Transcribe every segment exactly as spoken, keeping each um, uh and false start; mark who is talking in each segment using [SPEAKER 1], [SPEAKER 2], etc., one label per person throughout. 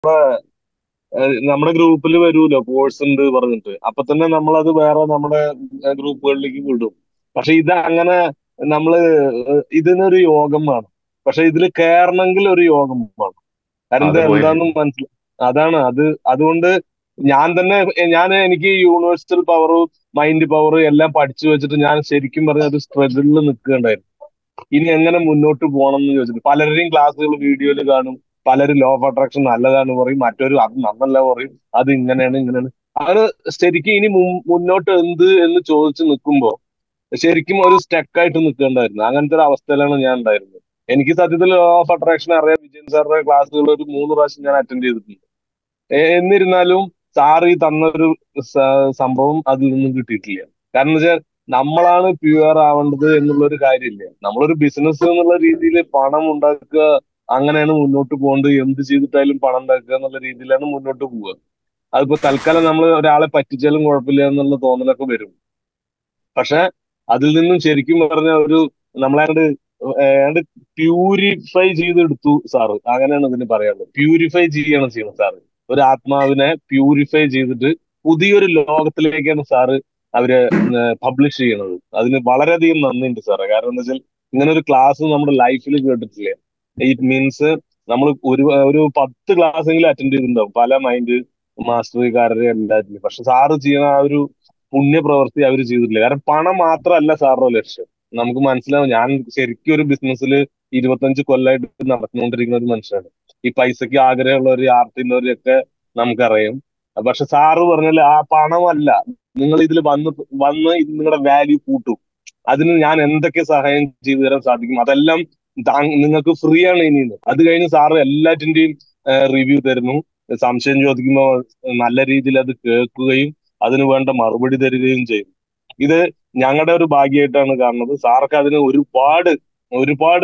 [SPEAKER 1] ഏഹ് നമ്മുടെ ഗ്രൂപ്പിൽ വരുമല്ലോ കോഴ്സ് ഉണ്ട് പറഞ്ഞിട്ട്, അപ്പൊ തന്നെ നമ്മളത് വേറെ നമ്മുടെ ഗ്രൂപ്പുകളിലേക്ക് വിടും. പക്ഷെ ഇത് അങ്ങനെ നമ്മള് ഏഹ് ഇതിനൊരു യോഗം വേണം. പക്ഷെ ഇതിൽ കയറണമെങ്കിൽ ഒരു യോഗം വേണം. കാരണം ഇത്
[SPEAKER 2] അത് പോയി
[SPEAKER 1] എന്താണെന്നും മനസ്സിലായി. അതാണ് അത്. അതുകൊണ്ട് ഞാൻ തന്നെ ഞാൻ എനിക്ക് യൂണിവേഴ്സൽ പവർ, മൈൻഡ് പവർ എല്ലാം പഠിച്ചു വെച്ചിട്ട് ഞാൻ ശരിക്കും പറഞ്ഞ ഒരു സ്ട്രഗിളിൽ നിൽക്കുകയുണ്ടായിരുന്നു. ഇനി എങ്ങനെ മുന്നോട്ട് പോകണം എന്ന് ചോദിച്ചിട്ട് പലരുടെയും ക്ലാസ്സുകൾ വീഡിയോയിൽ കാണും. പലരും ലോ ഓഫ് അട്രാക്ഷൻ നല്ലതാണ് പറയും, മറ്റൊരു അത് നന്നല്ല പറയും, അത് ഇങ്ങനെയാണ് ഇങ്ങനെയാണ്. അങ്ങനെ ശരിക്കും ഇനി മു- മുന്നോട്ട് എന്ത് എന്ന് ചോദിച്ചു നിൽക്കുമ്പോ ശരിക്കും ഒരു സ്റ്റക്കായിട്ട് നിൽക്കേണ്ടായിരുന്നു. അങ്ങനത്തെ ഒരു അവസ്ഥയിലാണ് ഞാൻ ഉണ്ടായിരുന്നത്. എനിക്ക് സത്യത്തിൽ ലോ ഓഫ് അട്രാക്ഷൻ അറിയാം. വിജയൻ സാറിന്റെ ക്ലാസ്സുകൾ ഒരു മൂന്ന് പ്രാവശ്യം ഞാൻ അറ്റൻഡ് ചെയ്തിട്ടുണ്ട്. എ- എന്നിരുന്നാലും സാർ ഈ തന്നൊരു സ- സംഭവം അതിൽ നിന്നും കിട്ടിയിട്ടില്ല. കാരണം എന്ന് വെച്ചാൽ നമ്മളാണ് പ്യുവർ ആവേണ്ടത് എന്നുള്ള ഒരു കാര്യമില്ല. നമ്മളൊരു ബിസിനസ് എന്നുള്ള രീതിയിൽ പണം ഉണ്ടാക്കുക, അങ്ങനെയാണ് മുന്നോട്ട് പോകേണ്ടത്. എന്ത് ചെയ്തിട്ടായാലും പണം ഉണ്ടാക്കുക എന്നുള്ള രീതിയിലാണ് മുന്നോട്ട് പോവുക. അതിപ്പോ തൽക്കാലം നമ്മൾ ഒരാളെ പറ്റിച്ചാലും കുഴപ്പമില്ല എന്നുള്ള തോന്നലൊക്കെ വരും. പക്ഷെ അതിൽ നിന്നും ശരിക്കും പറഞ്ഞ ഒരു നമ്മളാണ്ട് ഏതാണ്ട് പ്യൂരിഫൈ ചെയ്തെടുത്തു സാറ്. അങ്ങനെയാണ് ഇതിന് പറയാനുള്ളത്. പ്യൂരിഫൈ ചെയ്യണം ചെയ്യണം സാറ്. ഒരു ആത്മാവിനെ പ്യൂരിഫൈ ചെയ്തിട്ട് പുതിയൊരു ലോകത്തിലേക്കാണ് സാറ് അവര് പബ്ലിഷ് ചെയ്യണത്. അതിന് വളരെയധികം നന്ദിയുണ്ട് സാറേ. കാരണം എന്താ വെച്ചാൽ ഇങ്ങനെ ഒരു ക്ലാസ് നമ്മുടെ ലൈഫിൽ കേട്ടിട്ടില്ല. ഇറ്റ് മീൻസ് നമ്മൾ ഒരു ഒരു പത്ത് ക്ലാസ് എങ്കിലും അറ്റൻഡ് ചെയ്തിട്ടുണ്ടാവും പല മൈൻഡ് മാസ്റ്ററിക്കാരുടെ എല്ലാറ്റിലും. പക്ഷെ സാറ് ചെയ്യുന്ന ആ ഒരു പുണ്യപ്രവൃത്തി അവർ ചെയ്തിട്ടില്ല. കാരണം പണം മാത്രമല്ല സാറിന്റെ ലക്ഷ്യം. നമുക്ക് മനസ്സിലാവും. ഞാൻ ശരിക്കും ഒരു ബിസിനസ്സിൽ ഇരുപത്തഞ്ച് കൊല്ലമായിട്ട് നടന്നുകൊണ്ടിരിക്കുന്ന ഒരു മനുഷ്യനാണ്. ഈ പൈസക്ക് ആഗ്രഹമുള്ളവർ, ആർത്തിയുള്ളവരെയൊക്കെ നമുക്കറിയാം. പക്ഷെ സാറ് പറഞ്ഞാൽ ആ പണമല്ല, നിങ്ങൾ ഇതിൽ വന്ന് വന്ന് നിങ്ങളുടെ വാല്യൂ കൂട്ടും. അതിന് ഞാൻ എന്തൊക്കെ സഹായം ചെയ്തു തരാൻ സാധിക്കും അതെല്ലാം താ- നിങ്ങൾക്ക് ഫ്രീ ആണ് ഇനി. അത് കഴിഞ്ഞ് സാറ് എല്ലാറ്റിന്റെയും റിവ്യൂ തരുന്നു. സംശയം ചോദിക്കുമ്പോൾ നല്ല രീതിയിൽ അത് കേൾക്കുകയും അതിന് വേണ്ട മറുപടി തരികയും ചെയ്യും. ഇത് ഞങ്ങളുടെ ഒരു ഭാഗ്യമായിട്ടാണ് കാണുന്നത്. സാർക്ക് അതിന് ഒരുപാട് ഒരുപാട്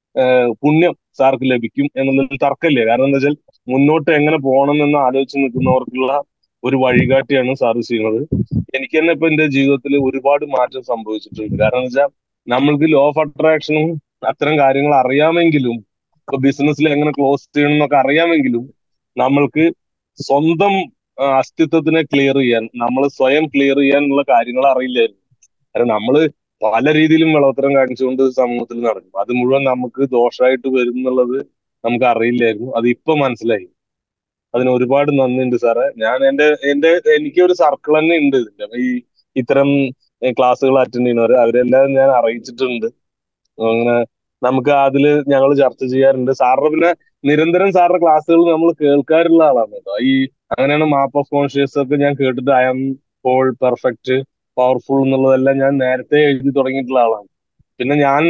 [SPEAKER 1] പുണ്യം സാർക്ക് ലഭിക്കും എന്നുള്ളതിൽ തർക്കമില്ല. കാരണം എന്താ വെച്ചാൽ മുന്നോട്ട് എങ്ങനെ പോകണം എന്ന് ആലോചിച്ച് നിൽക്കുന്നവർക്കുള്ള ഒരു വഴികാട്ടിയാണ് സാറ് ചെയ്യുന്നത്. എനിക്ക് തന്നെ ഇപ്പൊ എന്റെ ജീവിതത്തിൽ ഒരുപാട് മാറ്റം സംഭവിച്ചിട്ടുണ്ട്. കാരണം എന്ന് വെച്ചാൽ നമ്മൾക്ക് ലോ ഓഫ് അട്രാക്ഷനും അത്തരം കാര്യങ്ങൾ അറിയാമെങ്കിലും, ഇപ്പൊ ബിസിനസ്സിൽ എങ്ങനെ ക്ലോസ് ചെയ്യണം എന്നൊക്കെ അറിയാമെങ്കിലും, നമ്മൾക്ക് സ്വന്തം ആ, അസ്തിത്വത്തിനെ ക്ലിയർ ചെയ്യാൻ, നമ്മൾ സ്വയം ക്ലിയർ ചെയ്യാനുള്ള കാര്യങ്ങൾ അറിയില്ലായിരുന്നു. കാരണം നമ്മള് പല രീതിയിലും വിളവത്തരം കാണിച്ചുകൊണ്ട് സമൂഹത്തിൽ നടക്കും. അത് മുഴുവൻ നമുക്ക് ദോഷമായിട്ട് വരും എന്നുള്ളത് നമുക്ക് അറിയില്ലായിരുന്നു. അത് ഇപ്പൊ മനസ്സിലായി. അതിന് ഒരുപാട് നന്ദിയുണ്ട് സാറേ. ഞാൻ എന്റെ എന്റെ എനിക്ക് ഒരു സർക്കിൾ തന്നെ ഉണ്ട് ഇതിന്റെ ഈ ഇത്തരം ക്ലാസ്സുകൾ അറ്റൻഡ് ചെയ്യുന്നവര് അവരെല്ലാം ഞാൻ അറിയിച്ചിട്ടുണ്ട്. അങ്ങനെ നമുക്ക് അതില് ഞങ്ങൾ ചർച്ച ചെയ്യാറുണ്ട്. സാറിന്റെ പിന്നെ നിരന്തരം സാറിന്റെ ക്ലാസ്സുകൾ നമ്മൾ കേൾക്കാറുള്ള ആളാണ് കേട്ടോ. ഈ അങ്ങനെയാണ് മാപ്പ് ഓഫ് കോൺഷ്യസ് ഒക്കെ ഞാൻ കേട്ടിട്ട് I am whole, perfect, powerful എന്നുള്ളതെല്ലാം ഞാൻ നേരത്തെ എഴുതി തുടങ്ങിയിട്ടുള്ള ആളാണ്. പിന്നെ ഞാൻ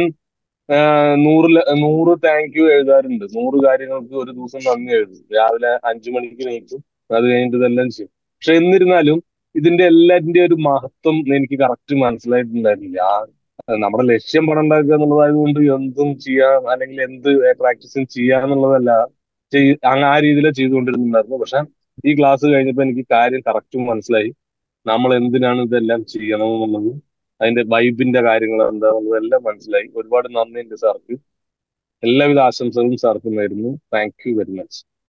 [SPEAKER 1] ആഹ് നൂറ് ല- നൂറ് താങ്ക് യു എഴുതാറുണ്ട്. നൂറ് കാര്യങ്ങൾക്ക് ഒരു ദിവസം നന്ദി എഴുതും. രാവിലെ അഞ്ചു മണിക്ക് എണീക്കും. അത് കഴിഞ്ഞിട്ട് ഇതെല്ലാം ചെയ്യും. പക്ഷെ എന്നിരുന്നാലും ഇതിന്റെ എല്ലാറ്റിന്റെ ഒരു മഹത്വം എനിക്ക് കറക്റ്റ് മനസ്സിലായിട്ടുണ്ടായിരുന്നില്ല. ആ നമ്മുടെ ലക്ഷ്യം പണം ഉണ്ടാക്കുക എന്നുള്ളതായത് കൊണ്ട് എന്തും ചെയ്യാം, അല്ലെങ്കിൽ എന്ത് പ്രാക്ടീസും ചെയ്യാന്നുള്ളതല്ല ചെയ് അങ്ങ് ആ രീതിയിലാണ് ചെയ്തുകൊണ്ടിരുന്നുണ്ടായിരുന്നു. പക്ഷെ ഈ ക്ലാസ് കഴിഞ്ഞപ്പോൾ എനിക്ക് കാര്യം കറക്റ്റ് മനസ്സിലായി. നമ്മൾ എന്തിനാണ് ഇതെല്ലാം ചെയ്യണമെന്നുള്ളത്, അതിന്റെ വൈബിന്റെ കാര്യങ്ങൾ എന്താണെന്നുള്ളതെല്ലാം മനസ്സിലായി. ഒരുപാട് നന്ദിയുണ്ട് സാർക്ക്. എല്ലാവിധ ആശംസകളും സാർക്ക് നേരുന്നു. Thank you very much.